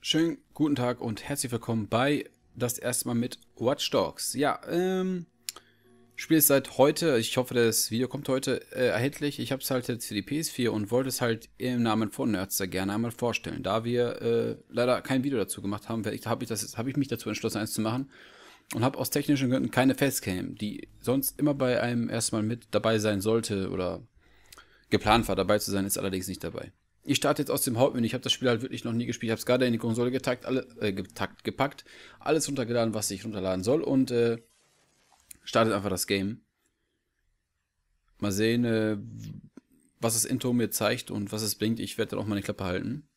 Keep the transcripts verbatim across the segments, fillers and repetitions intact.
Schönen guten Tag und herzlich willkommen bei das erste Mal mit Watch Dogs. Ja, ähm, Spiel ist seit heute, ich hoffe, das Video kommt heute äh, erhältlich. Ich habe es halt jetzt für die P S vier und wollte es halt im Namen von Nerds gerne einmal vorstellen. Da wir äh, leider kein Video dazu gemacht haben, habe ich, das, hab ich mich dazu entschlossen, eins zu machen. Und habe aus technischen Gründen keine Facecam, die sonst immer bei einem erstmal mit dabei sein sollte oder geplant war, dabei zu sein, ist allerdings nicht dabei. Ich starte jetzt aus dem Hauptmenü. Ich habe das Spiel halt wirklich noch nie gespielt. Ich habe es gerade in die Konsole getackt, alle, äh, getackt, gepackt, alles runtergeladen, was ich runterladen soll und äh, startet einfach das Game. Mal sehen, äh, was das Intro mir zeigt und was es bringt. Ich werde dann auch meine Klappe halten.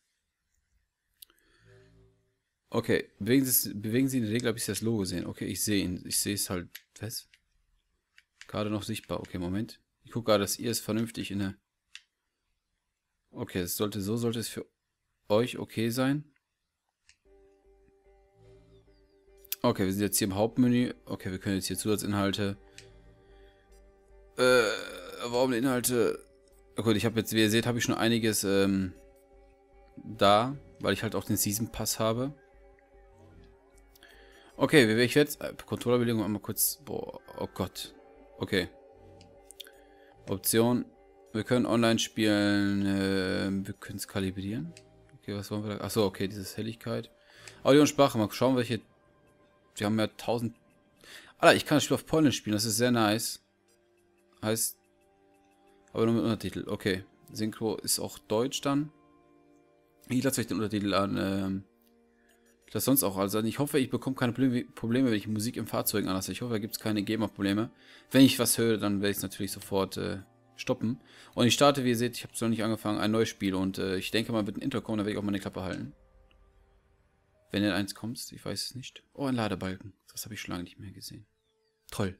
Okay, bewegen Sie, bewegen Sie in der Regel, habe ich das Logo sehen. Okay, ich sehe ihn. Ich sehe es halt. Was? Gerade noch sichtbar. Okay, Moment. Ich gucke gerade, dass ihr es vernünftig in der... Okay, es sollte, so sollte es für euch okay sein. Okay, wir sind jetzt hier im Hauptmenü. Okay, wir können jetzt hier Zusatzinhalte. Äh, warum Inhalte? Oh gut, ich habe jetzt, wie ihr seht, habe ich schon einiges ähm, da, weil ich halt auch den Season Pass habe. Okay, ich werde jetzt äh, Controllerbelegung einmal kurz. Boah, oh Gott. Okay. Option. Wir können online spielen. Äh, wir können es kalibrieren. Okay, was wollen wir da? Achso, okay, diese Helligkeit. Audio und Sprache. Mal schauen, welche. Wir haben ja tausend. Alter, ich kann das Spiel auf Polnisch spielen. Das ist sehr nice. Heißt. Aber nur mit Untertitel. Okay. Synchro ist auch Deutsch dann. Ich lasse euch den Untertitel an. Ähm, ich lasse sonst auch alles an. Ich hoffe, ich bekomme keine Probleme, wenn ich Musik im Fahrzeug anlasse. Ich hoffe, da gibt es keine GEMA-Probleme. Wenn ich was höre, dann werde ich es natürlich sofort äh, stoppen. Und ich starte, wie ihr seht, ich habe es noch nicht angefangen, ein neues Spiel. Und äh, ich denke mal, mit dem Intro kommen, dann werde ich auch meine Klappe halten. Wenn denn eins kommt, ich weiß es nicht. Oh, ein Ladebalken. Das habe ich schon lange nicht mehr gesehen. Toll.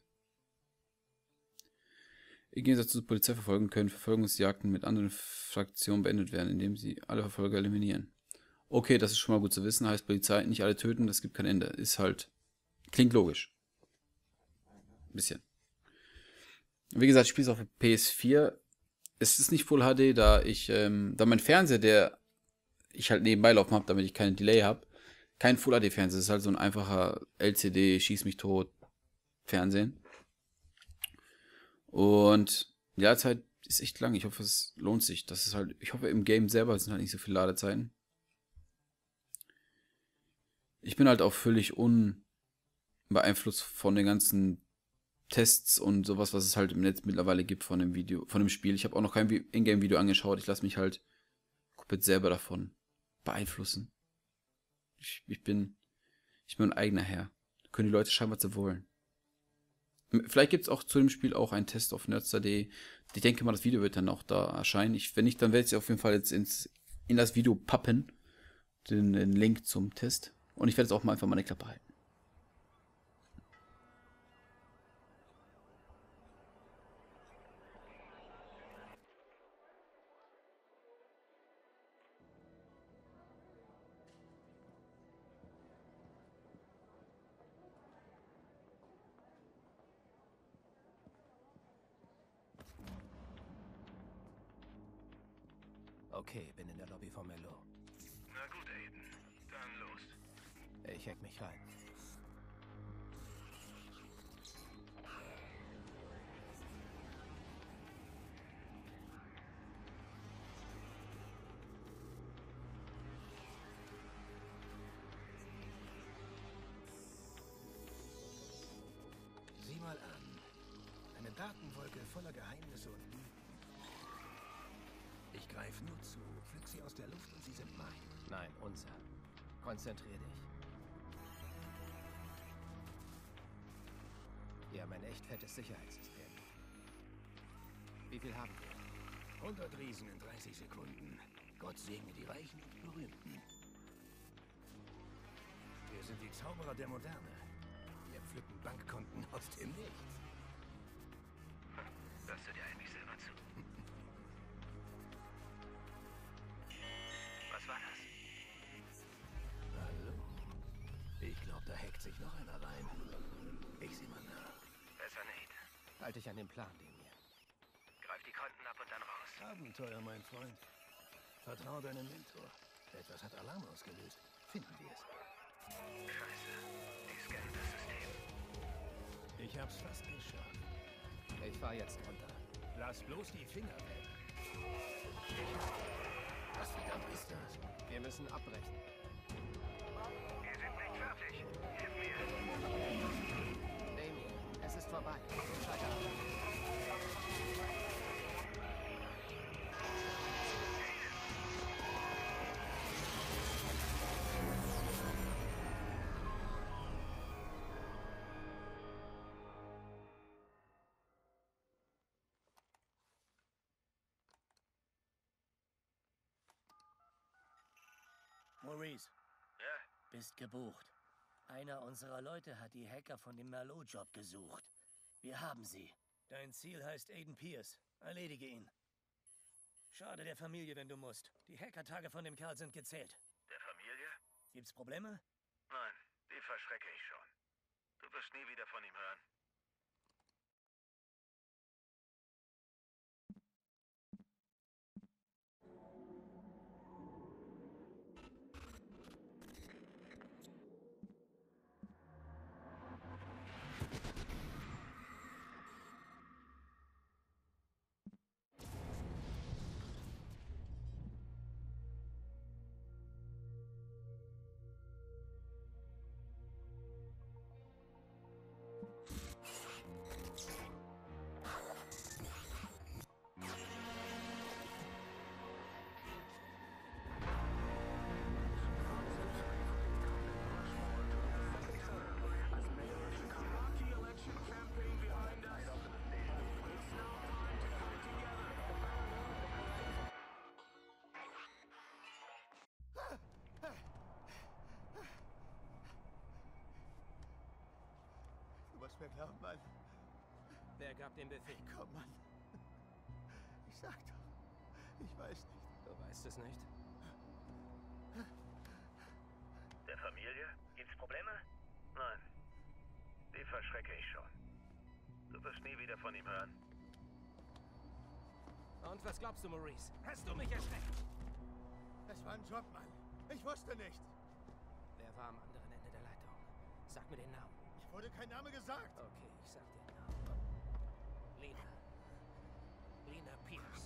Im Gegensatz zur Polizeiverfolgung können Verfolgungsjagden mit anderen Fraktionen beendet werden, indem sie alle Verfolger eliminieren. Okay, das ist schon mal gut zu wissen. Heißt Polizei, nicht alle töten, das gibt kein Ende. Ist halt... Klingt logisch. Ein bisschen. Wie gesagt, ich spiele es auf der P S vier. Es ist nicht Full H D, da ich... Ähm, da mein Fernseher, der ich halt nebenbei laufen habe, damit ich keinen Delay habe, kein Full H D-Fernseher. Es ist halt so ein einfacher L C D, schieß mich tot Fernsehen. Und die Ladezeit ist echt lang. Ich hoffe, es lohnt sich. Das ist halt, ich hoffe, im Game selber sind halt nicht so viele Ladezeiten. Ich bin halt auch völlig unbeeinflusst von den ganzen Tests und sowas, was es halt im Netz mittlerweile gibt von dem Video, von dem Spiel. Ich habe auch noch kein Ingame-Video angeschaut. Ich lasse mich halt komplett selber davon beeinflussen. Ich, ich bin, ich bin ein eigener Herr. Da können die Leute scheinbar zu wollen. Vielleicht gibt es auch zu dem Spiel auch einen Test auf nerds punkt de. Ich denke mal, das Video wird dann auch da erscheinen. Ich, wenn nicht, dann werde ich auf jeden Fall jetzt ins, in das Video pappen. Den, den Link zum Test. Und ich werde jetzt auch mal einfach meine Klappe halten. Okay, bin in der Lobby von Melo. Na gut, Aiden. Dann los. Ich hack mich rein. Sieh mal an. Eine Datenwolke voller Geheimnisse und Lügen. Ich greife nur zu, pflück sie aus der Luft und sie sind mein. Nein, unser. Konzentrier dich. Wir haben ein echt fettes Sicherheitssystem. Wie viel haben wir? hundert Riesen in dreißig Sekunden. Gott segne die Reichen und Berühmten. Wir sind die Zauberer der Moderne. Wir pflücken Bankkonten aus dem Nichts. Hörst du dir eigentlich selber zu? Was war das? Hallo? Ich glaube, da hackt sich noch einer rein. Ich sieh mal nach. Besser nicht. Halte dich an den Plan, den mir. Greif die Konten ab und dann raus. Abenteuer, mein Freund. Vertrau deinem Mentor. Etwas hat Alarm ausgelöst. finden wir es. Scheiße, die scannen das System. Ich hab's fast geschafft. Ich fahr jetzt runter. Lass bloß die Finger weg. Was verdammt ist das? Wir müssen abbrechen. Wir sind nicht fertig. Hilf mir. Amy, es ist vorbei. Schalte ab. Maurice, Ja? bist gebucht. Einer unserer Leute hat die Hacker von dem Merlot-Job gesucht. Wir haben sie. Dein Ziel heißt Aiden Pierce. Erledige ihn. Schade der Familie, wenn du musst. Die Hackertage von dem Kerl sind gezählt. Der Familie? Gibt's Probleme? Nein, die verschrecke ich schon. Du wirst nie wieder von ihm hören. Du musst mir glauben, Mann. Wer gab den Befehl? Komm, Mann. Ich sag doch, ich weiß nicht. Du weißt es nicht? Der Familie? Gibt's Probleme? Nein, die verschrecke ich schon. Du wirst nie wieder von ihm hören. Und was glaubst du, Maurice? Hast du mich erschreckt? Es war ein Job, Mann. Ich wusste nicht. Wer war am anderen Ende der Leitung? Sag mir den Namen. Ich wurde kein Name gesagt. Okay, ich sag den Namen. Lena. Lena Pierce.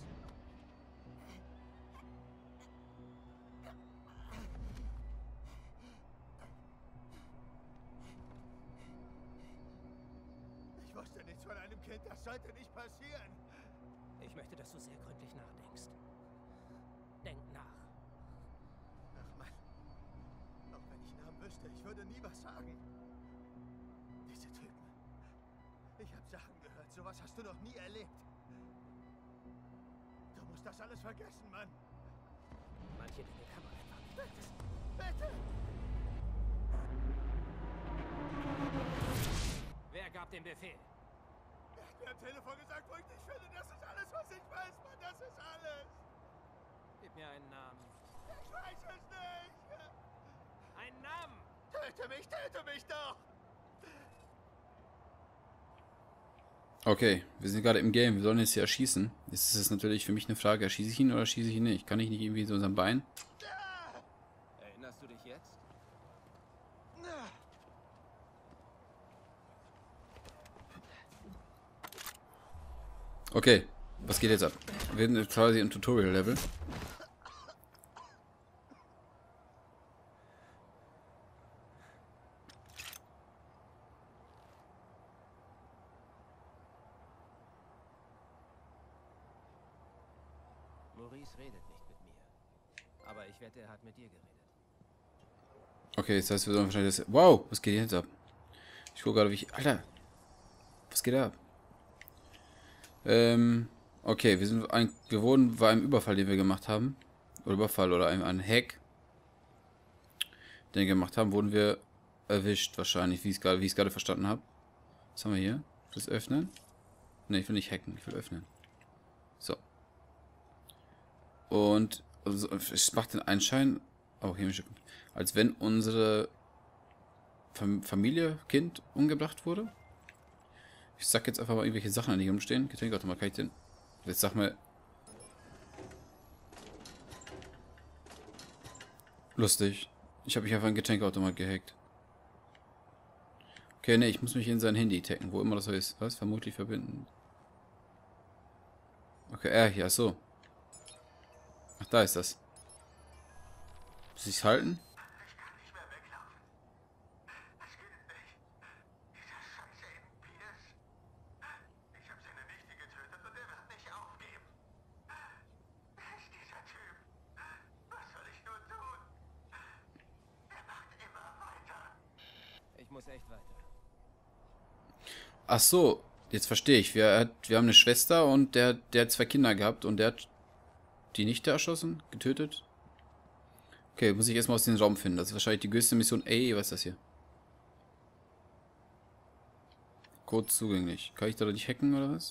Ich wusste nichts von einem Kind. Das sollte nicht passieren. Ich möchte, dass du sehr gründlich nachdenkst. Denk nach. Ach, Mann. Auch wenn ich Namen wüsste, ich würde nie was sagen. Diese Typen. Ich habe Sachen gehört. Sowas hast du noch nie erlebt. Du musst das alles vergessen, Mann. Manche Dinge kann man einfach nicht vergessen. Bitte! Wer gab den Befehl? Er hat mir am Telefon gesagt, wo ich dich finde. Das ist alles, was ich weiß, Mann. Das ist alles. Gib mir einen Namen. Ich weiß es nicht. Einen Namen! Töte mich, töte mich doch. Okay, wir sind gerade im Game. Wir sollen jetzt hier erschießen. Jetzt ist es natürlich für mich eine Frage, erschieße ich ihn oder schieße ich ihn nicht? Kann ich nicht irgendwie so unserem Bein? Erinnerst du dich jetzt? Okay, was geht jetzt ab? Wir sind quasi im Tutorial-Level. Maurice redet nicht mit mir. Aber ich wette, er hat mit dir geredet. Okay, das heißt, wir sollen wahrscheinlich das... Wow, was geht jetzt ab? Ich gucke gerade, wie ich... Alter! Was geht ab? Ähm... Okay, wir sind ein... Wir wurden bei einem Überfall, den wir gemacht haben. Oder Überfall oder einem, einem Hack. Den wir gemacht haben, wurden wir erwischt wahrscheinlich, wie ich es gerade, wie ich es gerade verstanden habe. Was haben wir hier? Das öffnen? Ne, ich will nicht hacken, ich will öffnen. So. Und also, es macht den Anschein, oh, chemische, als wenn unsere Fam Familie, Kind umgebracht wurde. Ich sag jetzt einfach mal irgendwelche Sachen an die rumstehen. Getränke, mal kann ich den. Jetzt sag mal. Lustig. Ich habe mich einfach einen Getränkeautomat gehackt. Okay, ne, ich muss mich in sein Handy taggen, wo immer das so ist. Was? Vermutlich verbinden. Okay, er hier, so. Ach, da ist das. Muss ich's halten? Ich kann nicht mehr weglaufen. Das geht nicht. Dieser scheiße Aiden Pierce. Ich habe seine Nichte getötet und er wird nicht aufgeben. Wer ist dieser Typ? Was soll ich nur tun? Er macht immer weiter. Ich muss echt weiter. Ach so, jetzt verstehe ich. Wir, hat, wir haben eine Schwester und der, der hat zwei Kinder gehabt und der hat die Nichte erschossen, getötet. Okay, muss ich erstmal aus dem Raum finden. Das ist wahrscheinlich die größte Mission. Ey, was ist das hier? Code zugänglich. Kann ich da nicht hacken oder was?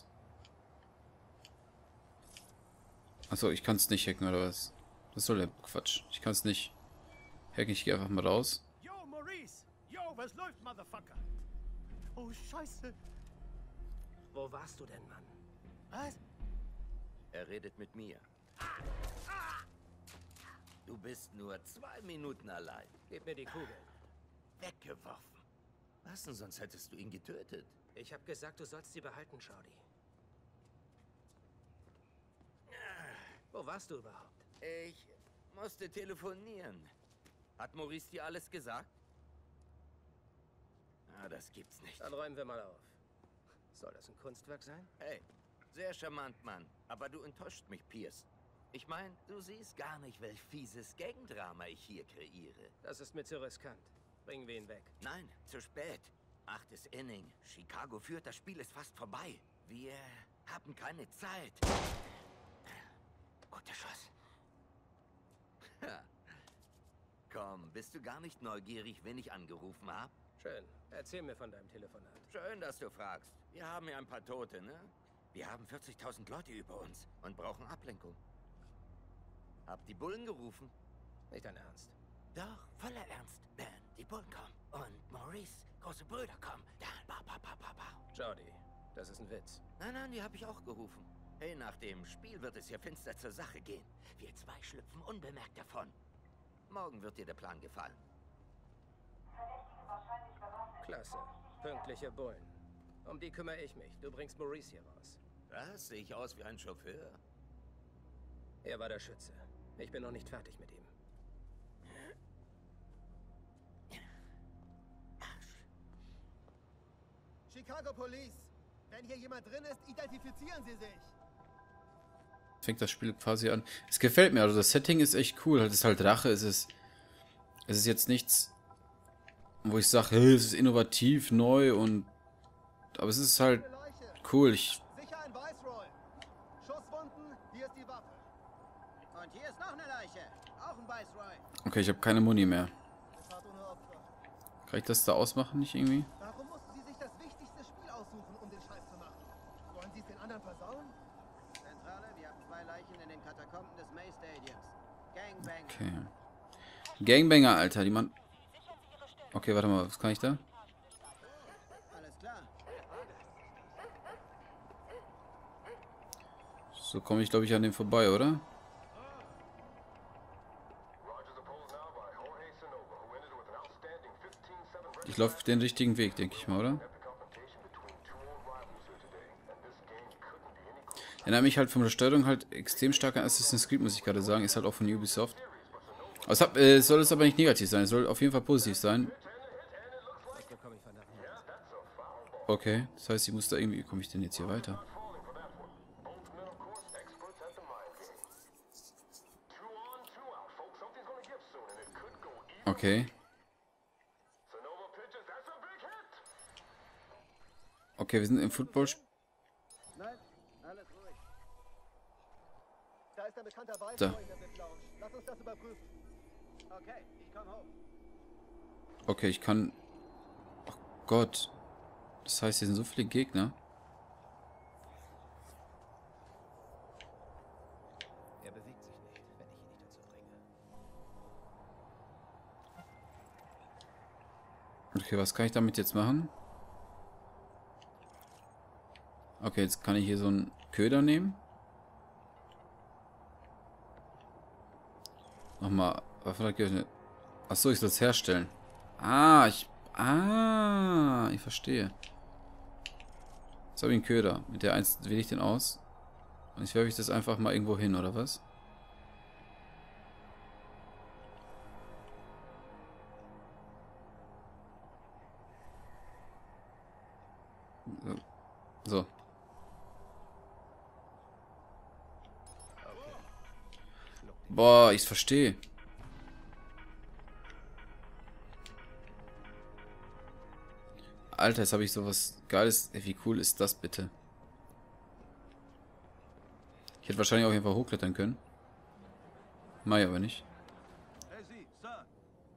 Achso, ich kann es nicht hacken oder was? Was soll der Quatsch? Ich kann es nicht hacken. Ich gehe einfach mal raus. Yo, Maurice! Yo, was läuft, Motherfucker? Oh, Scheiße. Wo warst du denn, Mann? Was? Er redet mit mir. Du bist nur zwei Minuten allein. Gib mir die Kugel. Weggeworfen. Was denn, sonst hättest du ihn getötet. Ich hab gesagt, du sollst sie behalten, Shorty. Wo warst du überhaupt? Ich musste telefonieren. Hat Maurice dir alles gesagt? Ah, das gibt's nicht. Dann räumen wir mal auf. Soll das ein Kunstwerk sein? Hey, sehr charmant, Mann. Aber du enttäuscht mich, Pierce. Ich meine, du siehst gar nicht, welch fieses Gangdrama ich hier kreiere. Das ist mir zu riskant. Bringen wir ihn weg. Nein, zu spät. Achtes Inning. Chicago führt, das Spiel ist fast vorbei. Wir haben keine Zeit. Guter Schuss. Komm, bist du gar nicht neugierig, wen ich angerufen habe? Schön. Erzähl mir von deinem Telefonat. Schön, dass du fragst. Wir haben ja ein paar Tote, ne? Wir haben vierzigtausend Leute über uns und brauchen Ablenkung. Hab die Bullen gerufen? Nicht dein Ernst. Doch, voller Ernst. Ben, die Bullen kommen. Und Maurice, große Brüder kommen. Dann, ba, ba, ba, ba, ba. Jody, das ist ein Witz. Nein, nein, die habe ich auch gerufen. Hey, nach dem Spiel wird es hier finster zur Sache gehen. Wir zwei schlüpfen unbemerkt davon. Morgen wird dir der Plan gefallen. Klasse. Pünktliche Bullen. Um die kümmere ich mich. Du bringst Maurice hier raus. Was? Sehe ich aus wie ein Chauffeur? Er war der Schütze. Ich bin noch nicht fertig mit ihm. Chicago Police! Wenn hier jemand drin ist, identifizieren Sie sich! Fängt das Spiel quasi an. Es gefällt mir, also das Setting ist echt cool. Es ist halt Rache, es ist. Es ist jetzt nichts, wo ich sage, hey, es ist innovativ, neu und. Aber es ist halt cool. Ich. Sicher ein Viceroy! Schusswunden, hier ist die Waffe. Und hier ist noch eine Leiche. Auch ein Viceroy. Okay, ich habe keine Muni mehr. Es hat ohne Opfer. Kann ich das da ausmachen, nicht irgendwie? Warum mussten Sie sich das wichtigste Spiel aussuchen, um den Scheiß zu machen? Wollen Sie es den anderen versauen? Zentrale, wir haben zwei Leichen in den Katakomben des May Stadiums. Gangbang. Okay. Gangbanger, Alter, die Mann. Okay, warte mal, was kann ich da? Alles klar. So komme ich, glaube ich, an dem vorbei, oder? Ich laufe den richtigen Weg, denke ich mal, oder? Erinnert mich halt von der Steuerung halt extrem stark an Assassin's Creed, muss ich gerade sagen. Ist halt auch von Ubisoft. Aber es hat, äh, soll es aber nicht negativ sein. Es soll auf jeden Fall positiv sein. Was bekomme ich von da hinten? Okay, das heißt, ich muss da irgendwie... Wie komme ich denn jetzt hier weiter? Okay. Okay, wir sind im Football. Nein, alles ruhig. Da ist ein bekannter Da. Viceroy in der V I P-Lounge. Lass uns das überprüfen. Okay, ich komme hoch. Okay, ich kann... Oh Gott. Das heißt, hier sind so viele Gegner. Er bewegt sich nicht, wenn ich ihn nicht dazu bringe. Okay, was kann ich damit jetzt machen? Okay, jetzt kann ich hier so einen Köder nehmen. Nochmal, Waffe geöffnet. Achso, ich soll es herstellen. Ah, ich... Ah, ich verstehe. Jetzt habe ich einen Köder. Mit der eins wähle ich den aus. Und jetzt werfe ich das einfach mal irgendwo hin, oder was? So. Boah, ich verstehe. Alter, jetzt habe ich sowas Geiles. Ey, wie cool ist das bitte? Ich hätte wahrscheinlich auch einfach hochklettern können. Mach ich aber nicht. Hey, Sie, Sir.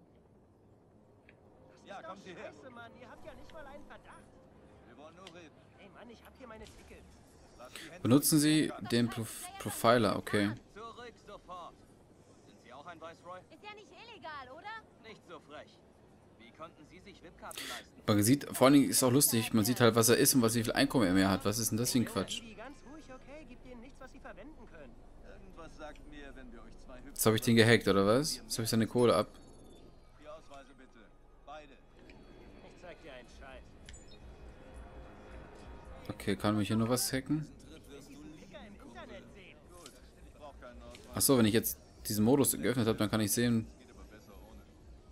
Ja, kommen Sie her. Scheiße, Mann, ihr habt ja nicht mal einen Verdacht. Wir wollen nur reden. Ey, Mann, ich hab hier meine Tickets. Lass die Hände Benutzen Sie den Prof Profiler, okay. zurück sofort. Sind Sie auch ein Viceroy? Ist ja nicht illegal, oder? Nicht so frech. Wie konnten Sie sich V I P-Karten leisten? Man sieht, vor allen Dingen ist auch lustig, man sieht halt, was er ist und was wie viel Einkommen er mehr hat. Was ist denn das für ein Quatsch? Die ganz ruhig, okay? Gibt denen nichts, was sie verwenden können. Irgendwas sagt mir, wenn wir euch zwei hübsche... Jetzt habe ich den gehackt, oder was? Jetzt habe ich seine Kohle ab. Die Ausweise bitte. Beide. Ich zeig dir einen Scheiß. Okay, kann mich hier noch was hacken? Dicker im Internet sehen. Gut. Ich brauche keinen Ausweis. Achso, wenn ich jetzt diesen Modus geöffnet habe, dann kann ich sehen. Geht aber besser ohne.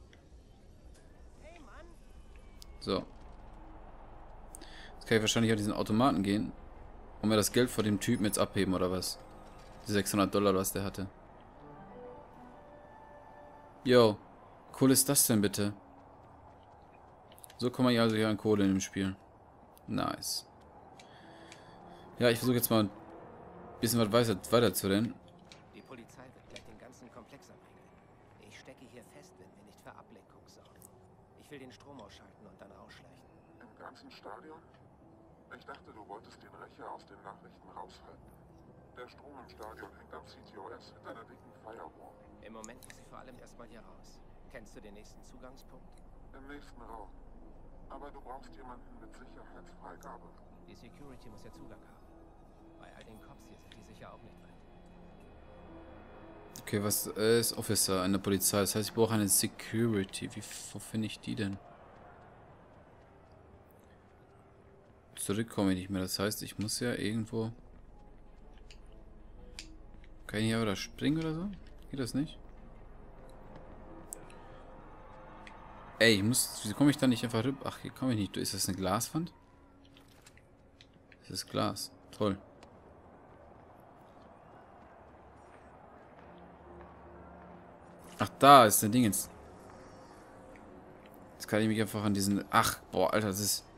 Hey, Mann. So. Jetzt kann ich wahrscheinlich an diesen Automaten gehen und mir das Geld von dem Typen jetzt abheben, oder was? Die sechshundert Dollar, was der hatte. Yo, cool ist das denn bitte? So kommt man ja also hier an Kohle in dem Spiel. Nice. Ja, ich versuche jetzt mal ein bisschen was weiter, weiter zu rennen. Die Polizei wird gleich den ganzen Komplex abriegeln. Ich stecke hier fest, wenn wir nicht für Ablenkung sorgen. Ich will den Strom ausschalten und dann ausschleichen. Im ganzen Stadion? Ich dachte, du wolltest den Rächer aus den Nachrichten raushalten. Der Strom im Stadion hängt am C T O S mit einer dicken Firewall. Im Moment muss ich vor allem erstmal hier raus. Kennst du den nächsten Zugangspunkt? Im nächsten Raum. Aber du brauchst jemanden mit Sicherheitsfreigabe. Die Security muss ja Zugang haben. Bei all den Cops hier sind die sicher auch nicht weit. Okay, was ist Officer in der Polizei? Das heißt, ich brauche eine Security. Wie wo finde ich die denn? Zurück komme ich nicht mehr. Das heißt, ich muss ja irgendwo... Kann ich hier oder springen oder so? Geht das nicht? Ey, ich muss... Wieso komme ich da nicht einfach rüber? Ach, hier komme ich nicht. Ist das eine Glaswand? Das ist Glas. Toll. Ach, da ist der Dingens. Jetzt kann ich mich einfach an diesen... Ach, boah, Alter, das ist...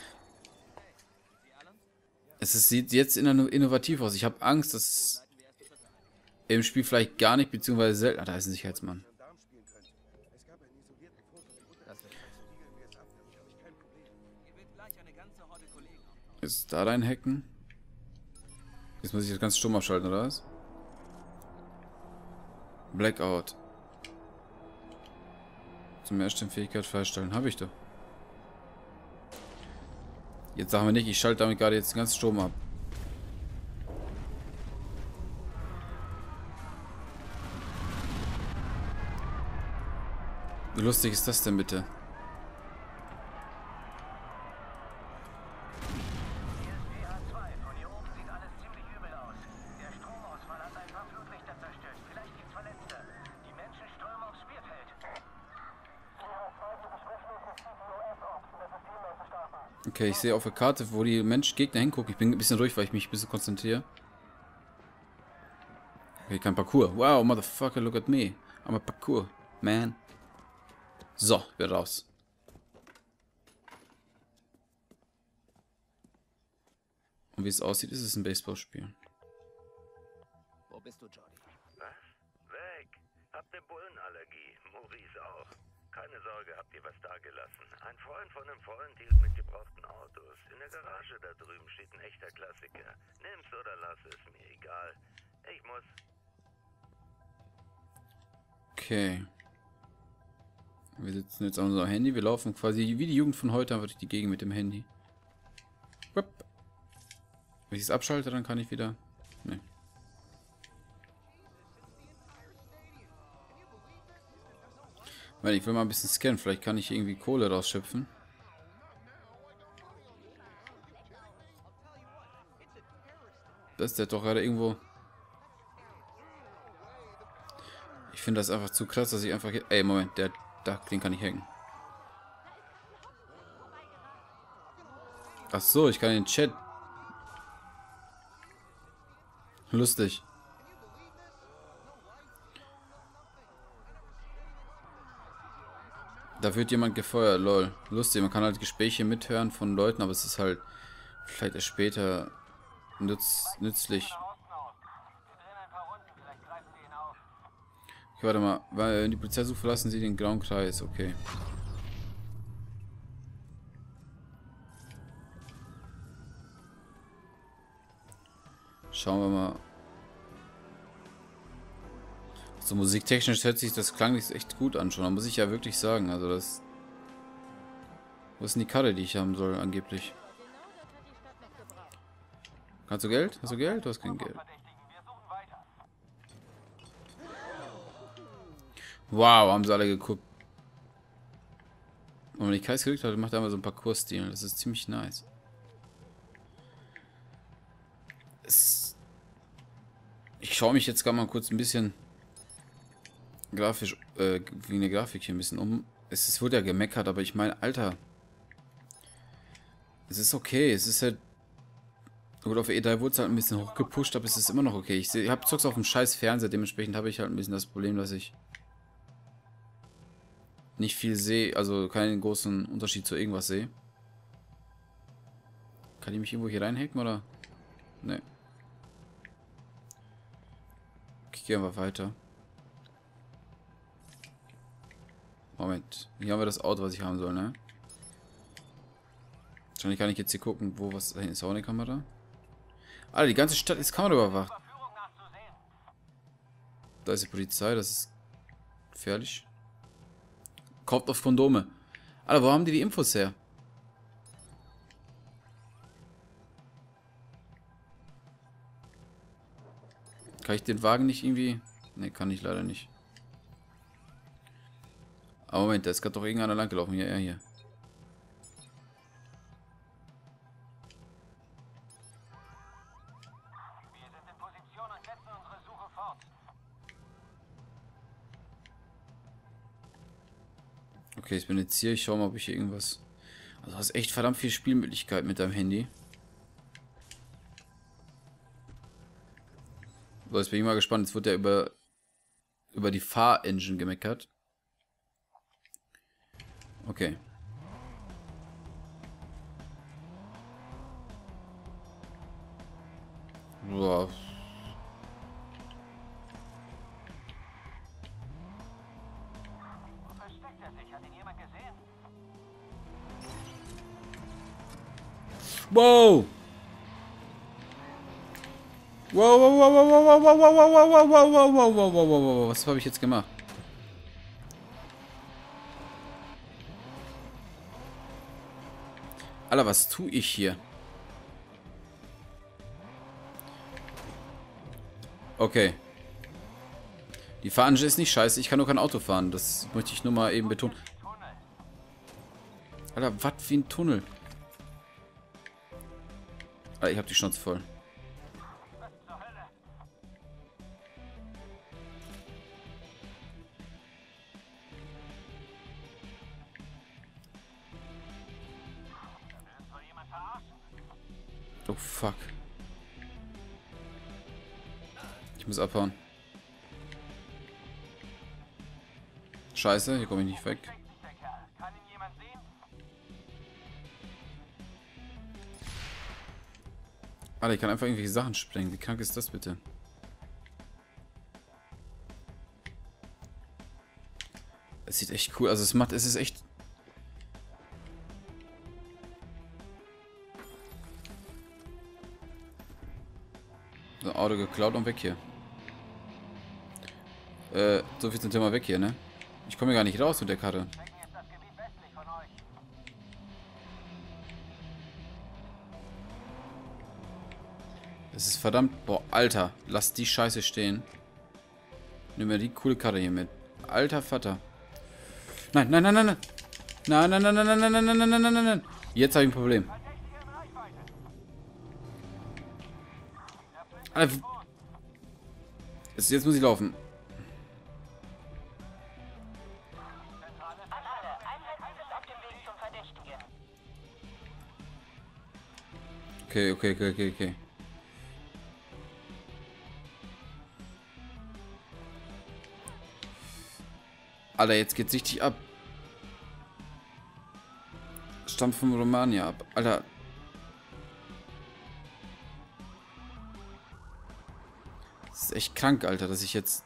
Es ist, sieht jetzt innovativ aus. Ich habe Angst, dass es im Spiel vielleicht gar nicht, beziehungsweise selten... Ah, da ist ein Sicherheitsmann. Ist da dein Hacken? Jetzt muss ich das ganz stumm abschalten, oder was? Blackout. Zum Erstellen Fähigkeit freistellen. Habe ich doch. Jetzt sagen wir nicht, ich schalte damit gerade jetzt den ganzen Strom ab. Wie lustig ist das denn bitte? Okay, ich sehe auf der Karte, wo die Mensch Gegner hingucken. Ich bin ein bisschen ruhig, weil ich mich ein bisschen konzentriere. Okay, kein Parcours. Wow, motherfucker, look at me. I'm a Parcours, man. So, ich bin raus. Und wie es aussieht, ist es ein Baseballspiel. Wo bist du, Jordi? Was? Weg. Hab ne Bullenallergie. Maurice auch. Keine Sorge, habt ihr was da gelassen. Ein Freund von einem Freund hielt mit gebrauchten Autos. In der Garage da drüben steht ein echter Klassiker. Nimm's oder lass es, mir egal. Ich muss... Okay. Wir sitzen jetzt an unserem Handy. Wir laufen quasi wie die Jugend von heute einfach durch die Gegend mit dem Handy. Wenn ich es abschalte, dann kann ich wieder... Nee. Weil ich will mal ein bisschen scannen. Vielleicht kann ich irgendwie Kohle rausschöpfen. Das ist der doch gerade irgendwo... Ich finde das einfach zu krass, dass ich einfach... Ey, Moment, der... Da, den kann ich hacken. Ach so, ich kann den Chat... Lustig. Da wird jemand gefeuert, lol. Lustig, man kann halt Gespräche mithören von Leuten, aber es ist halt vielleicht erst später nütz, nützlich. Okay, warte mal. Weil die Polizei sucht, verlassen sie den grauen Kreis. Okay. Schauen wir mal. So musiktechnisch hört sich das klanglich echt gut an schon. Da muss ich ja wirklich sagen. Also das... Wo ist denn die Karre, die ich haben soll, angeblich? Hast du Geld? Hast du Geld? Du hast kein Geld. Wow, haben sie alle geguckt. Wenn man die Kreis gekriegt hat, macht er immer so ein Parcours-Stil. Das ist ziemlich nice. Es ich schaue mich jetzt gerade mal kurz ein bisschen grafisch, äh, wegen der Grafik hier ein bisschen um. Es ist, wurde ja gemeckert, aber ich meine, Alter. Es ist okay, es ist halt... Gut, auf E drei wurde es halt ein bisschen hochgepusht, aber es ist immer noch okay. Ich, ich habe zock's auf dem scheiß Fernseher, dementsprechend habe ich halt ein bisschen das Problem, dass ich nicht viel sehe, also keinen großen Unterschied zu irgendwas sehe. Kann ich mich irgendwo hier reinhacken, oder? Ne. Ich gehe einfach weiter. Moment. Hier haben wir das Auto, was ich haben soll, ne? Wahrscheinlich kann ich jetzt hier gucken, wo was... Da hinten ist auch eine Kamera. Alter, die ganze Stadt ist kameraüberwacht. Da ist die Polizei, das ist gefährlich. Kauft auf Kondome. Alter, wo haben die die Infos her? Kann ich den Wagen nicht irgendwie... Ne, kann ich leider nicht. Aber Moment, da ist gerade doch irgendeiner langgelaufen. Ja, ja, hier. Okay, ich bin jetzt hier. Ich schau mal, ob ich hier irgendwas... Also du hast echt verdammt viel Spielmöglichkeit mit deinem Handy. So, jetzt bin ich mal gespannt. Jetzt wird ja über, über die Fahrengine gemeckert. Okay. Boah. Wow! Wow, wow, wow, wow, wow, wow, wow, wow, wow, wow, wow, wow, wow, wow, wow, wow, was habe ich jetzt gemacht? Alter, was tue ich hier? Okay. Die Fahrengine ist nicht scheiße, ich kann nur kein Auto fahren. Das möchte ich nur mal eben betonen. Alter, was wie ein Tunnel. Alter, ich hab die Schnauze voll. Oh fuck. Ich muss abhauen. Scheiße, hier komme ich nicht weg. Alter, ich kann einfach irgendwelche Sachen sprengen. Wie krank ist das bitte? Es sieht echt cool. Also es macht, es ist echt... So, Auto geklaut und weg hier. Äh, so viel zum Thema weg hier, ne? Ich komme gar nicht raus mit der Karre. Es ist verdammt... Boah, Alter. Lass die Scheiße stehen. Nimm mir die coole Karre hier mit. Alter Vater. Nein, nein, nein, nein, nein. Nein, nein, nein, nein, nein, nein, nein, nein, nein, nein, nein, nein. Jetzt habe ich ein Problem. Alter, jetzt, jetzt muss ich laufen. Okay, okay, okay, okay, okay. Alter, jetzt geht's richtig ab. Stammt von Romania ab. Alter. Das ist echt krank, Alter, dass ich jetzt...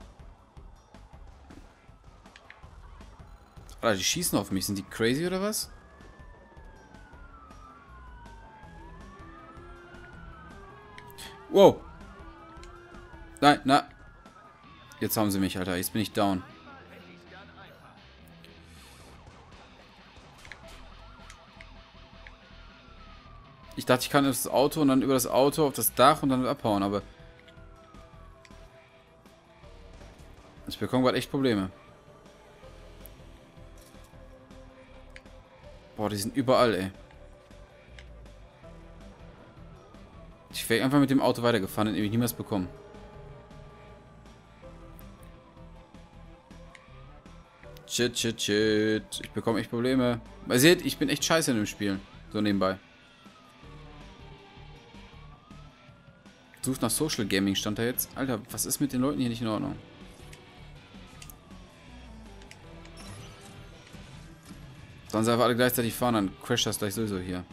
Alter, die schießen auf mich. Sind die crazy oder was? Wow. Nein, na. Jetzt haben sie mich, Alter. Jetzt bin ich down. Ich dachte, ich kann das Auto und dann über das Auto auf das Dach und dann abhauen, aber... Ich bekomme gerade echt Probleme. Boah, die sind überall, ey. Ich wäre einfach mit dem Auto weitergefahren und irgendwie niemals bekommen. Shit, shit, shit. Ich bekomme echt Probleme. Ihr seht, ich bin echt scheiße in dem Spiel. So nebenbei. Sucht nach Social Gaming stand da jetzt. Alter, was ist mit den Leuten hier nicht in Ordnung? Sollen sie einfach alle gleichzeitig fahren, dann crasht das gleich sowieso hier.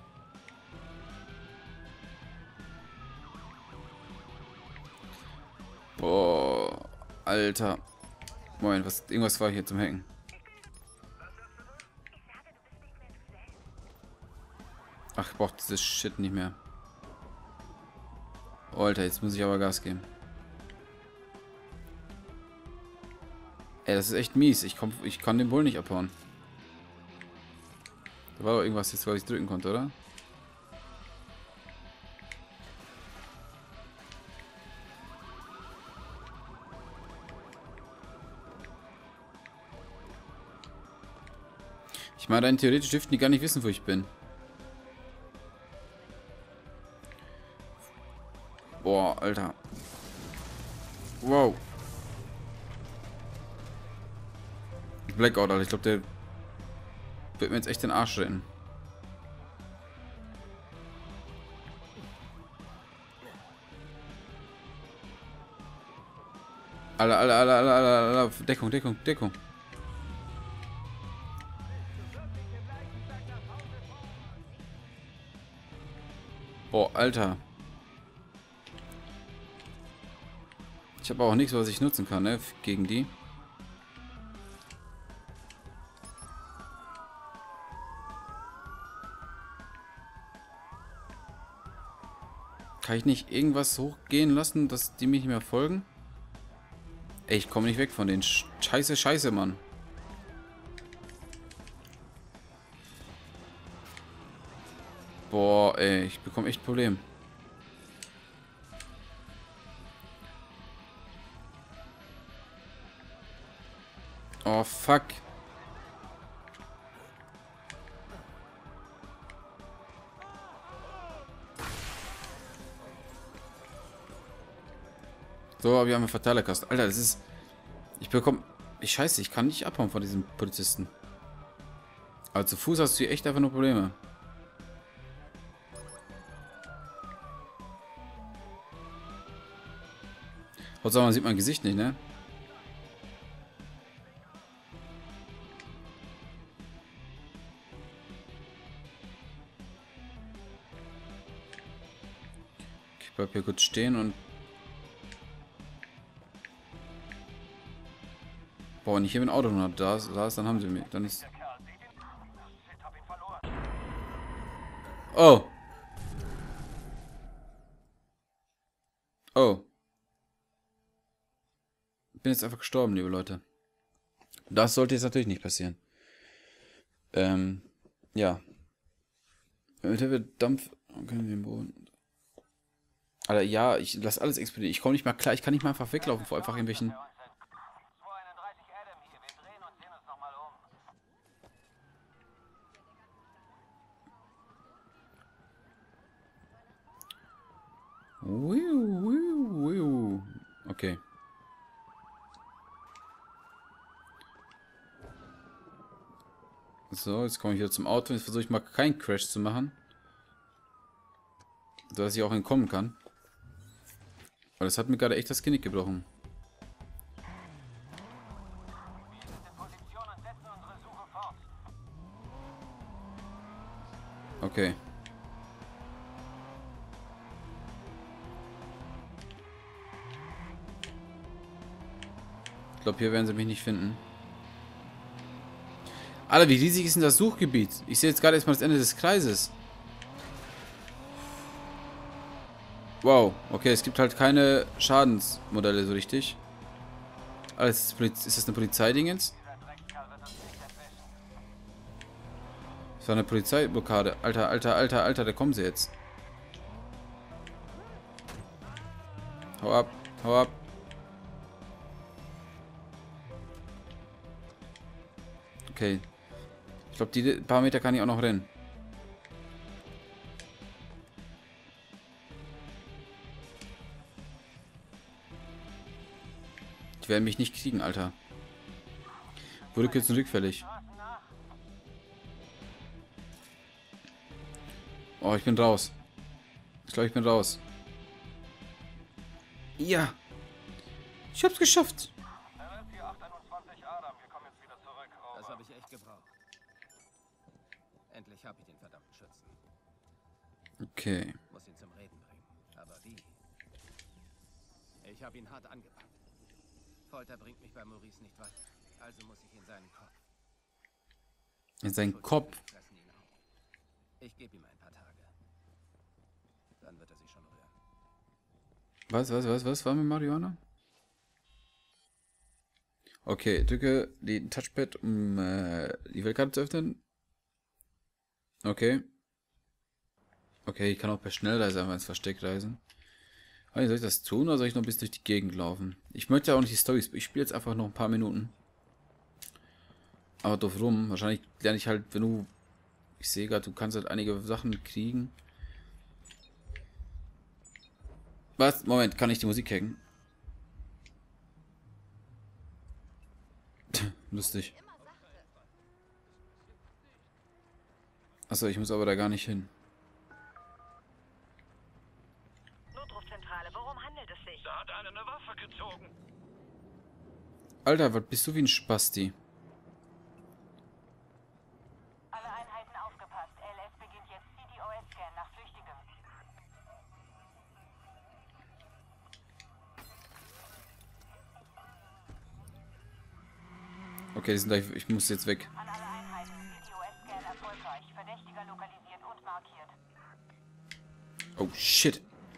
Boah, Alter. Moment, was, irgendwas war hier zum Hacken. Ach, ich brauche dieses Shit nicht mehr. Oh, Alter, jetzt muss ich aber Gas geben. Ey, das ist echt mies. Ich, komm, ich kann den Bull nicht abhauen. Da war doch irgendwas jetzt, was ich drücken konnte, oder? Ich meine, rein theoretisch dürften die gar nicht wissen, wo ich bin. Boah, Alter. Wow. Blackout, Alter. Ich glaube, der wird mir jetzt echt den Arsch retten. Alter, Alter, Alter, Alter, Alter, Alter. Deckung, Deckung, Deckung. Boah, Alter. Ich habe auch nichts, was ich nutzen kann, ne? Gegen die. Kann ich nicht irgendwas hochgehen lassen, dass die mich nicht mehr folgen? Ey, ich komme nicht weg von den Scheiße, Scheiße, Mann. Boah, ey, ich bekomme echt ein Problem. Oh, fuck. So, wir haben eine Verteilerkasten. Alter, das ist... Ich bekomme... Ich scheiße, ich kann nicht abhauen von diesem Polizisten. Aber zu Fuß hast du hier echt einfach nur Probleme. Hauptsache, man sieht mein Gesicht nicht, ne? Ich bleib hier kurz stehen und... Boah, wenn ich hier mit dem Auto noch da ist, da ist, dann haben sie mich. Dann ist... Oh! Oh. Ich bin jetzt einfach gestorben, liebe Leute. Das sollte jetzt natürlich nicht passieren. Ähm, ja. Mit Hilfe Dampf... Können wir den Boden... Alter, ja, ich lasse alles explodieren. Ich komme nicht mal klar, ich kann nicht mal einfach weglaufen vor einfach irgendwelchen... Okay. So, jetzt komme ich wieder zum Auto. Jetzt versuche ich mal keinen Crash zu machen. Sodass ich auch entkommen kann. Weil das hat mir gerade echt das Genick gebrochen. Okay. Ich glaube, hier werden sie mich nicht finden. Alter, wie riesig ist denn das Suchgebiet? Ich sehe jetzt gerade erstmal das Ende des Kreises. Wow, okay, es gibt halt keine Schadensmodelle so richtig. Alles ist das eine Polizeidingens? Das war eine Polizeiblockade. Alter, alter, alter, alter, da kommen sie jetzt. Hau ab, hau ab. Okay. Ich glaube, die paar Meter kann ich auch noch rennen. Die werden mich nicht kriegen, Alter. Wurde kurz rückfällig. Oh, ich bin raus. Ich glaube, ich bin raus. Ja. Ich hab's geschafft. Das habe ich echt gebraucht. Endlich habe ich den verdammten Schützen. Okay. Muss ihn zum Reden bringen. Aber wie? Ich habe ihn hart angepackt. Folter bringt mich bei Maurice nicht weiter. Also muss ich in seinen Kopf. In seinen Kopf? Ich gebe ihm ein paar Tage. Dann wird er sich schon rühren. Was, was, was, was war mit Marihuana? Okay, drücke die Touchpad, um äh, die Weltkarte zu öffnen. Okay. Okay, ich kann auch per Schnellreise einfach ins Versteck reisen. Aber soll ich das tun oder soll ich noch bis durch die Gegend laufen? Ich möchte ja auch nicht die Storys. Ich spiele jetzt einfach noch ein paar Minuten. Aber doof rum. Wahrscheinlich lerne ich halt, wenn du... Ich sehe gerade, du kannst halt einige Sachen kriegen. Was? Moment, kann ich die Musik hacken? Lustig. Achso, ich muss aber da gar nicht hin. Notrufzentrale, worum handelt es sich? Da hat einer eine Waffe gezogen. Alter, was bist du wie ein Spasti? Alle Einheiten aufgepasst. L S beginnt jetzt C T O S-Scan nach Flüchtigem. Okay, die sind gleich, ich muss jetzt weg. An alle Einheiten. C T O S-Scan erfolgreich. Verdächtiger lokalisiert und markiert. Oh, shit.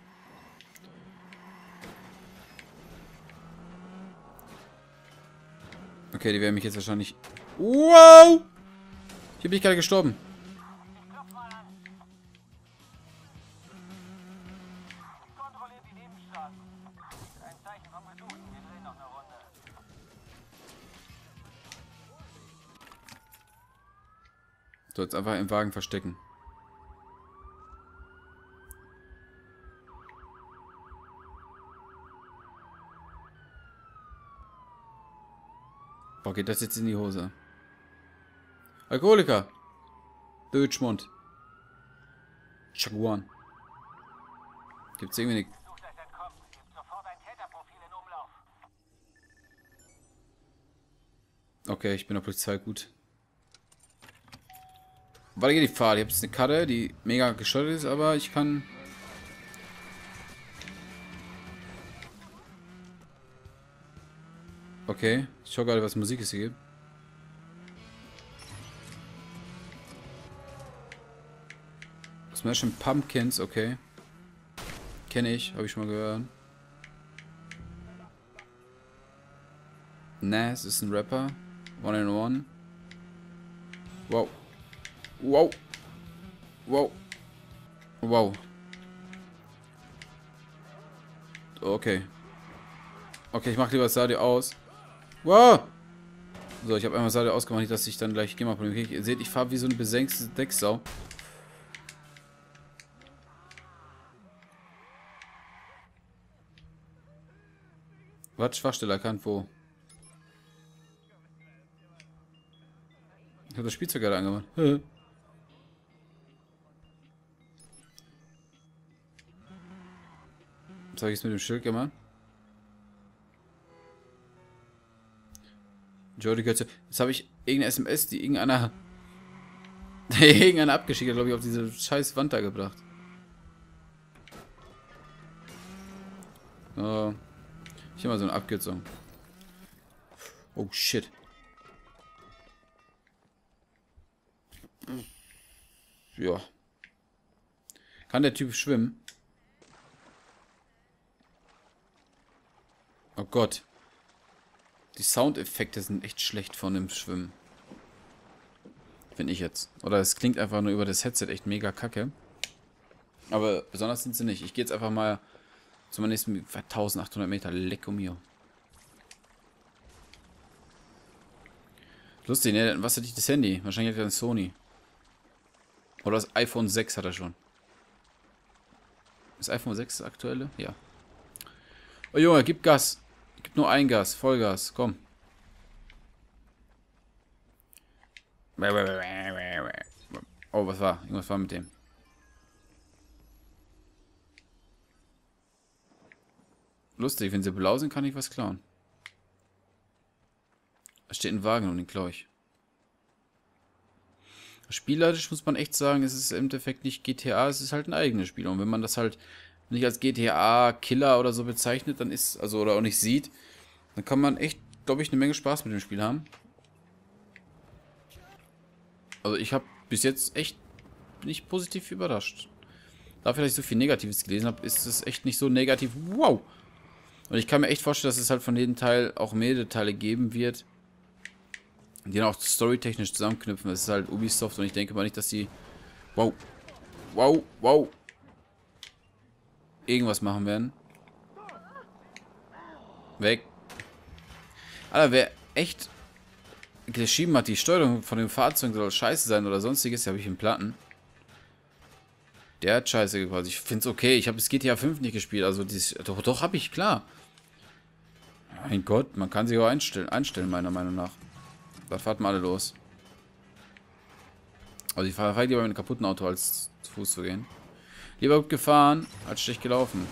Okay, die werden mich jetzt wahrscheinlich... Wow! Hier bin ich gerade gestorben. Kontrolliert die Nebenstraßen. Ein Zeichen vom Gesuchten. Wir drehen noch eine Runde. So, jetzt einfach im Wagen verstecken. Boah, geht das jetzt in die Hose? Alkoholiker! Deutschmund. Chaguan. Gibt's irgendwie eine... Sucht euch entkommen. Gebt sofort ein Täterprofil in Umlauf. Okay, ich bin der Polizei, gut. Weiter geht die Fahrt. Ich habe jetzt eine Karre, die mega geschottet ist, aber ich kann... Okay, ich schau gerade, was Musik es hier gibt. Smashing Pumpkins, okay. Kenne ich, habe ich schon mal gehört. Nas ist ein Rapper. One and One. Wow. Wow. Wow. Wow. Okay. Okay, ich mache lieber das Radio aus. Wow. So, ich habe einmal das Radio ausgemacht, nicht, dass ich dann gleich GEMA-Probleme kriege. Ihr seht, ich fahre wie so eine besenkte Decksau. Was? Schwachstelle erkannt, wo? Ich habe das Spielzeug gerade angemacht. Hä? Was habe ich jetzt mit dem Schild gemacht? Jody gehört zu... Jetzt habe ich irgendeine S M S, die irgendeiner... irgendeiner abgeschickt hat, glaube ich, auf diese scheiß Wand da gebracht. Oh. Ich habe mal so eine Abkürzung. Oh, shit. Ja. Kann der Typ schwimmen? Oh Gott. Die Soundeffekte sind echt schlecht von dem Schwimmen. Finde ich jetzt. Oder es klingt einfach nur über das Headset echt mega kacke. Aber besonders sind sie nicht. Ich gehe jetzt einfach mal zu meinem nächsten eintausendachthundert Meter. Lecco mio. Lustig, ne? Was hat ich das Handy? Wahrscheinlich hat er ein Sony. Oder das iPhone sechs hat er schon. Das iPhone sechs das aktuelle? Ja. Oh Junge, gib Gas. Gib nur ein Gas. Vollgas. Komm. Oh, was war? Irgendwas war mit dem. Lustig, wenn sie blau sind, kann ich was klauen. Da steht ein Wagen und den klaue ich. Spielerisch muss man echt sagen, es ist im Endeffekt nicht G T A, es ist halt ein eigenes Spiel. Und wenn man das halt nicht als G T A-Killer oder so bezeichnet, dann ist, also oder auch nicht sieht, dann kann man echt, glaube ich, eine Menge Spaß mit dem Spiel haben. Also ich habe bis jetzt echt, bin ich positiv überrascht. Dafür, dass ich so viel Negatives gelesen habe, ist es echt nicht so negativ. Wow! Und ich kann mir echt vorstellen, dass es halt von jedem Teil auch mehrere Teile geben wird, die dann auch storytechnisch zusammenknüpfen. Das ist halt Ubisoft und ich denke mal nicht, dass die wow, wow, wow irgendwas machen werden. Weg. Alter, wer echt geschrieben hat, die Steuerung von dem Fahrzeug soll scheiße sein oder sonstiges, habe ich im Platten. Der hat scheiße gequatscht. Ich finde es okay. Ich habe das G T A fünf nicht gespielt. Also, dieses, doch, doch habe ich, klar. Mein Gott, man kann sich auch einstellen, einstellen meiner Meinung nach. Da fahrt mal alle los. Also, ich fahre lieber mit einem kaputten Auto, als zu Fuß zu gehen. Lieber gut gefahren, als schlecht gelaufen.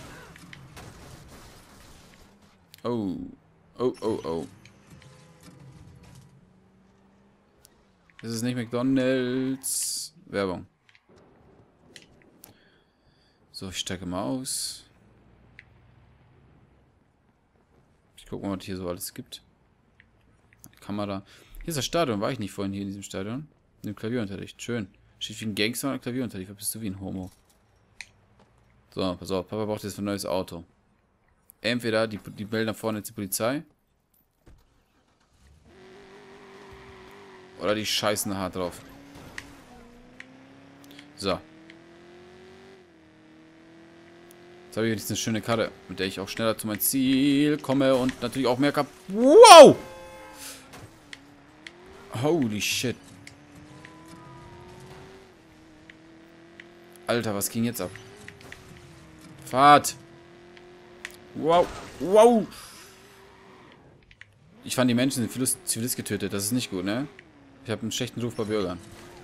Oh. Oh, oh, oh. Das ist nicht McDonald's. Werbung. So, ich steige mal aus. Ich gucke mal, was hier so alles gibt. Die Kamera. Hier ist das Stadion. War ich nicht vorhin hier in diesem Stadion? In dem Klavierunterricht. Schön. Steht wie ein Gangster und Klavierunterricht. Was bist du wie ein Homo? So, pass auf. Papa braucht jetzt ein neues Auto. Entweder die, die melden da vorne jetzt die Polizei. Oder die scheißen hart drauf. So. Jetzt habe ich jetzt eine schöne Karre, mit der ich auch schneller zu meinem Ziel komme und natürlich auch mehr Kap... Wow! Holy shit. Alter, was ging jetzt ab? Fahrt! Wow! Wow! Ich fand, die Menschen sind Zivilist, Zivilist getötet. Das ist nicht gut, ne? Ich habe einen schlechten Ruf bei Bürgern.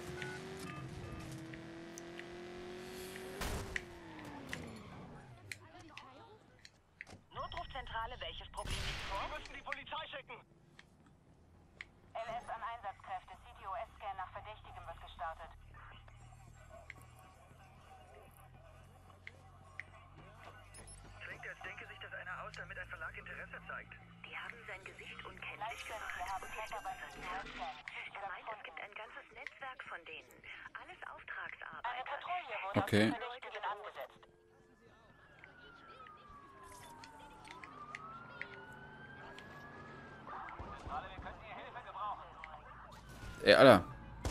Notrufzentrale, welches Problem liegt vor? Wir müssen die Polizei schicken. L S an Einsatzkräfte. C T O S-Scan nach Verdächtigem wird gestartet. Klingt, als denke sich das einer aus, damit ein Verlag Interesse zeigt. Die haben sein Gesicht unkenntlich gemacht. Wir haben Hacker beim C T O S-Scan. Er meint, es gibt ein ganzes Netzwerk von denen. Alles Auftragsarbeiter. Eine Patrouille wurde okay. auf den Verdächtigen angesetzt. Ey, Alter.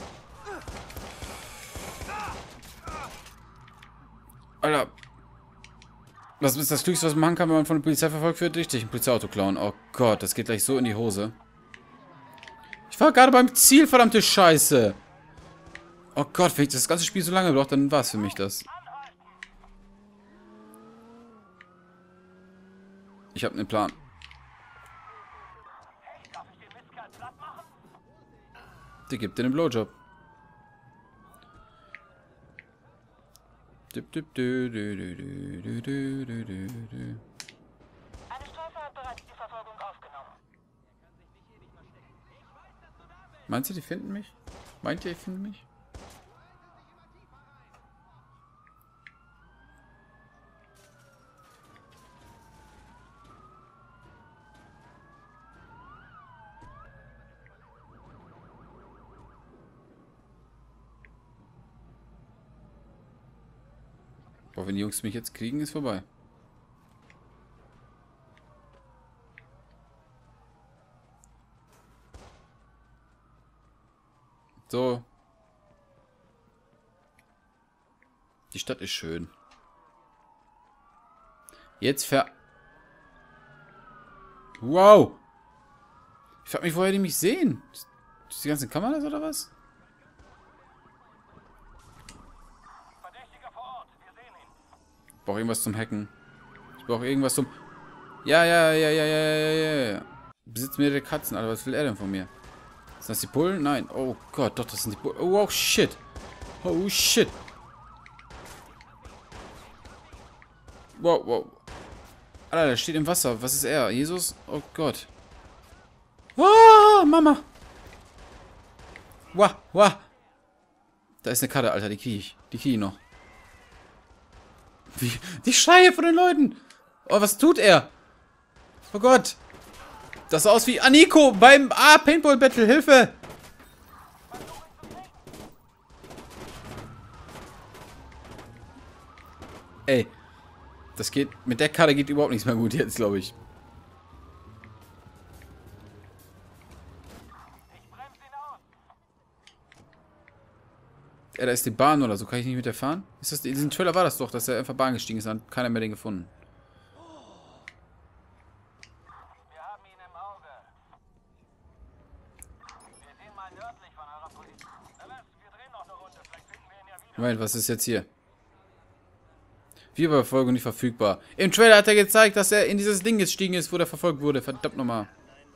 Alter. Was ist das Klügste, was man machen kann, wenn man von der Polizei verfolgt wird? Richtig, ein Polizeiauto klauen. Oh Gott, das geht gleich so in die Hose. Ich war gerade beim Ziel, verdammte Scheiße. Oh Gott, wenn ich das ganze Spiel so lange brauche, dann war es für mich das. Ich habe einen Plan. Der gibt dir den Blowjob. Dip, dip, dü, dü, dü, dü, dü, dü, dü, dü. Eine Strafe hat bereits die Verfolgung aufgenommen. Meinst du, die finden mich? Meint ihr, die finden mich? Boah, wenn die Jungs mich jetzt kriegen, ist vorbei. So. Die Stadt ist schön. Jetzt ver... Wow! Ich frag mich, woher die mich sehen. Das die ganzen Kameras oder was? Ich brauche irgendwas zum Hacken. Ich brauche irgendwas zum... Ja, ja, ja, ja, ja, ja, ja, ja. Besitzt mehrere Katzen, Alter. Was will er denn von mir? Sind das die Bullen? Nein. Oh Gott, doch, das sind die Bullen. Oh, oh, shit. Oh, shit. Wow, wow. Alter, der steht im Wasser. Was ist er? Jesus? Oh Gott. Ah, Mama. Wah, wah. Da ist eine Karte, Alter. Die kriege ich. Die kriege ich noch. Wie? Die Schreie von den Leuten. Oh, was tut er? Oh Gott. Das sah aus wie Aniko beim Ah, Paintball Battle. Hilfe. Ey. Das geht... Mit der Karte geht überhaupt nichts mehr gut jetzt, glaube ich. Ja, da ist die Bahn oder so. Kann ich nicht mit der fahren? Ist das, in diesem Trailer war das doch, dass er einfach Bahn gestiegen ist. Dann hat keiner mehr den gefunden. Wir haben ihn im Auge. Wir sehen mal nördlich von eurer Position. Wir drehen noch eine Runde. Vielleicht finden wir ihn ja wieder. Moment, was ist jetzt hier? Videoverfolgung nicht verfügbar. Im Trailer hat er gezeigt, dass er in dieses Ding gestiegen ist, wo der verfolgt wurde. Verdammt nochmal.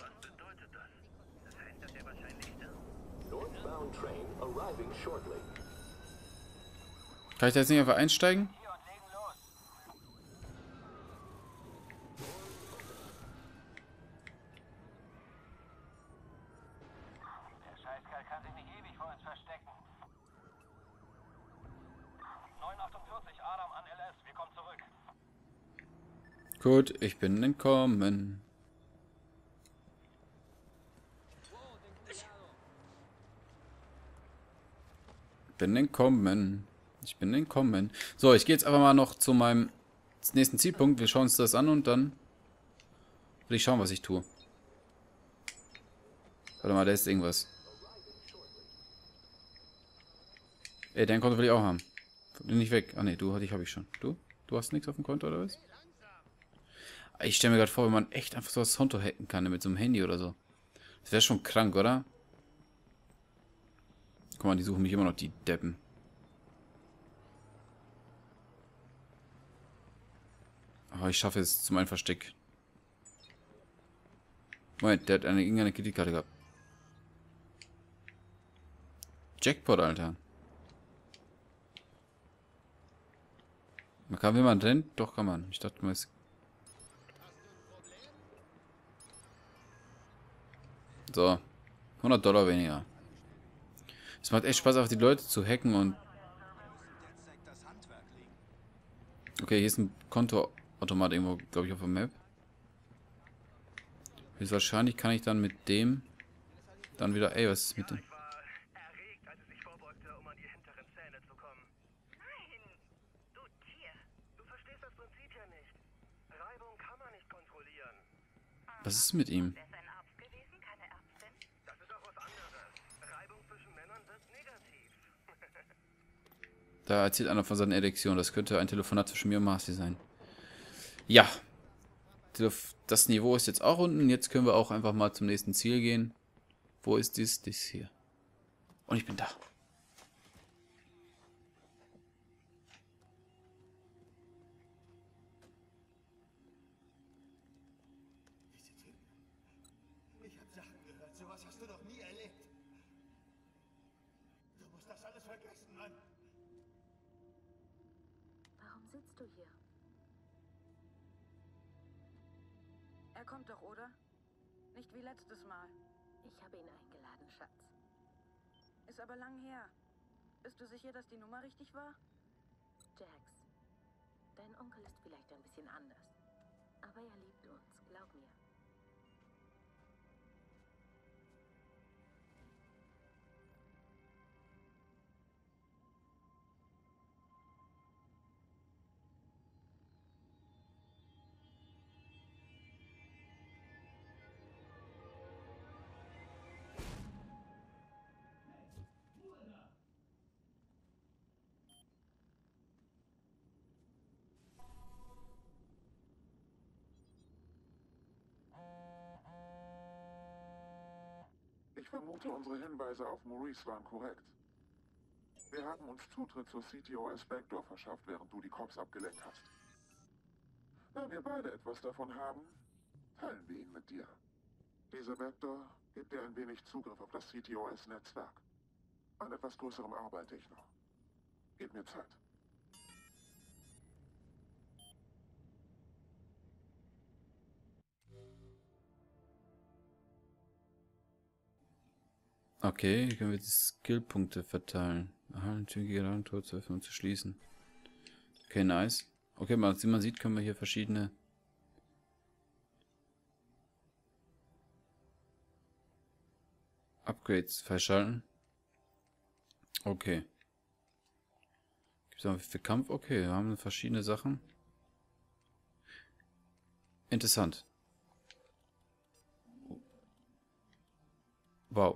Kann ich da jetzt nicht einfach einsteigen? Der Scheißkerl kann sich nicht ewig vor uns verstecken. neun achtundvierzig Adam an L S, wir kommen zurück. Gut, ich bin entkommen. Bin entkommen. Ich bin entkommen. So, ich gehe jetzt einfach mal noch zu meinem nächsten Zielpunkt. Wir schauen uns das an und dann will ich schauen, was ich tue. Warte mal, da ist irgendwas. Ey, dein Konto will ich auch haben. Bin nicht weg. Ah ne, du, dich habe ich schon. Du? Du hast nichts auf dem Konto oder was? Ich stelle mir gerade vor, wenn man echt einfach so das Konto hacken kann mit so einem Handy oder so. Das wäre schon krank, oder? Guck mal, die suchen mich immer noch, die Deppen. Aber ich schaffe es zu meinem Versteck. Moment, der hat eine irgendeine Kreditkarte gehabt. Jackpot, Alter. Man kann, wenn man rennt, doch kann man. Ich dachte mal, es... So. hundert Dollar weniger. Es macht echt Spaß, auf die Leute zu hacken und... Okay, hier ist ein Kontoautomat irgendwo, glaube ich, auf der Map. Höchstwahrscheinlich kann ich dann mit dem... Dann wieder... Ey, was ist mit dem... Erregt, als es sich vorbeugte, um an die hinteren Zähne zu kommen. Nein, du Tier. Du verstehst das Prinzip ja nicht. Reibung kann man nicht kontrollieren. Was ist mit ihm? Wer ist ein Arzt gewesen, keine Ärztin? Das ist auch was anderes. Reibung zwischen Männern wird negativ. Da erzählt einer von seiner Erektion. Das könnte ein Telefonat zwischen mir und Marcy sein. Ja. Das Niveau ist jetzt auch unten. Jetzt können wir auch einfach mal zum nächsten Ziel gehen. Wo ist dies? Dies hier. Und ich bin da. Ich hab Sachen gehört, sowas hast du noch nie erlebt. Warum sitzt du hier? Er kommt doch, oder? Nicht wie letztes Mal. Ich habe ihn eingeladen, Schatz. Ist aber lang her. Bist du sicher, dass die Nummer richtig war? Jax, dein Onkel ist vielleicht ein bisschen anders. Aber er liebt uns, glaub mir. Ich vermute, unsere Hinweise auf Maurice waren korrekt. Wir haben uns Zutritt zur C T O S Backdoor verschafft, während du die Cops abgelenkt hast. Da wir beide etwas davon haben, teilen wir ihn mit dir. Diese Backdoor gibt dir ein wenig Zugriff auf das C T O S-Netzwerk. An etwas Größerem arbeite ich noch. Gib mir Zeit. Okay, hier können wir die Skillpunkte verteilen. Erhalten zügige Gedankentor zu öffnen und zu schließen. Okay, nice. Okay, man, wie man sieht, können wir hier verschiedene Upgrades freischalten. Okay. Gibt es noch für Kampf? Okay, wir haben verschiedene Sachen. Interessant. Wow.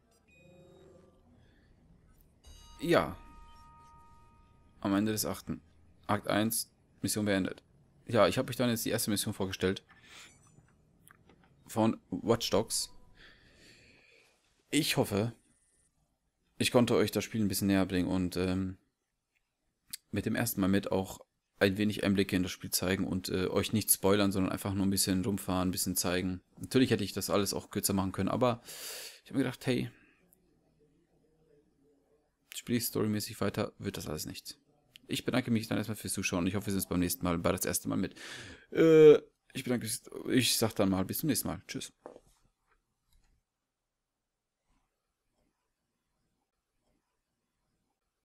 Ja. Am Ende des achten. Akt eins, Mission beendet. Ja, ich habe euch dann jetzt die erste Mission vorgestellt. Von Watch Dogs. Ich hoffe, ich konnte euch das Spiel ein bisschen näher bringen und ähm, mit dem ersten Mal mit auch ein wenig Einblicke in das Spiel zeigen und äh, euch nicht spoilern, sondern einfach nur ein bisschen rumfahren, ein bisschen zeigen. Natürlich hätte ich das alles auch kürzer machen können, aber ich habe mir gedacht, hey, spiele ich storymäßig weiter, wird das alles nichts. Ich bedanke mich dann erstmal fürs Zuschauen. Ich hoffe, wir sehen uns beim nächsten Mal, bei das erste Mal mit. Äh, ich bedanke mich, ich sag dann mal bis zum nächsten Mal. Tschüss.